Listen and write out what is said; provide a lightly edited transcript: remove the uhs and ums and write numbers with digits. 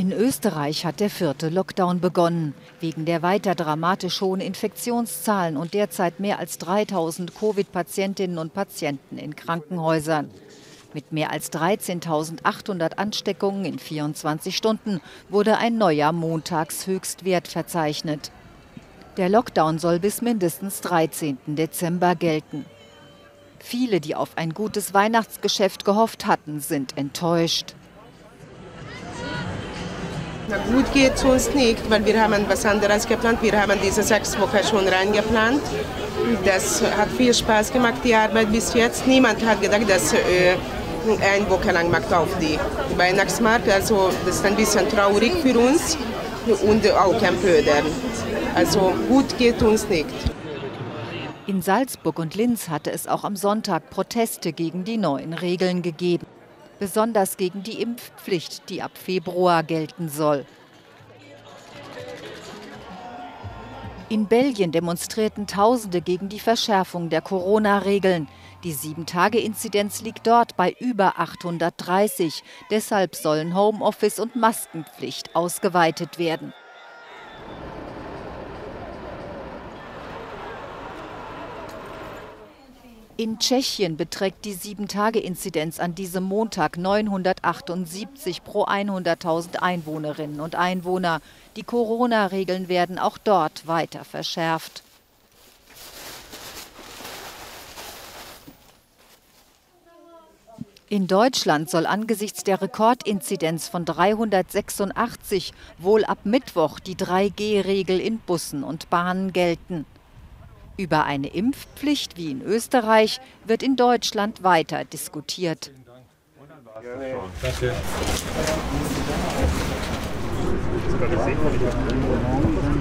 In Österreich hat der 4. Lockdown begonnen. Wegen der weiter dramatisch hohen Infektionszahlen und derzeit mehr als 3000 Covid-Patientinnen und Patienten in Krankenhäusern. Mit mehr als 13.800 Ansteckungen in 24 Stunden wurde ein neuer Montagshöchstwert verzeichnet. Der Lockdown soll bis mindestens 13. Dezember gelten. Viele, die auf ein gutes Weihnachtsgeschäft gehofft hatten, sind enttäuscht. Na gut geht es uns nicht, weil wir haben was anderes geplant. Wir haben diese 6 Wochen schon reingeplant. Das hat viel Spaß gemacht, die Arbeit bis jetzt. Niemand hat gedacht, dass eine Woche lang macht auf die Weihnachtsmarkt. Also das ist ein bisschen traurig für uns und auch empörend. Also gut geht uns nicht. In Salzburg und Linz hatte es auch am Sonntag Proteste gegen die neuen Regeln gegeben. Besonders gegen die Impfpflicht, die ab Februar gelten soll. In Belgien demonstrierten Tausende gegen die Verschärfung der Corona-Regeln. Die 7-Tage-Inzidenz liegt dort bei über 830. Deshalb sollen Homeoffice und Maskenpflicht ausgeweitet werden. In Tschechien beträgt die 7-Tage-Inzidenz an diesem Montag 978 pro 100.000 Einwohnerinnen und Einwohner. Die Corona-Regeln werden auch dort weiter verschärft. In Deutschland soll angesichts der Rekordinzidenz von 386 wohl ab Mittwoch die 3G-Regel in Bussen und Bahnen gelten. Über eine Impfpflicht wie in Österreich wird in Deutschland weiter diskutiert. Danke.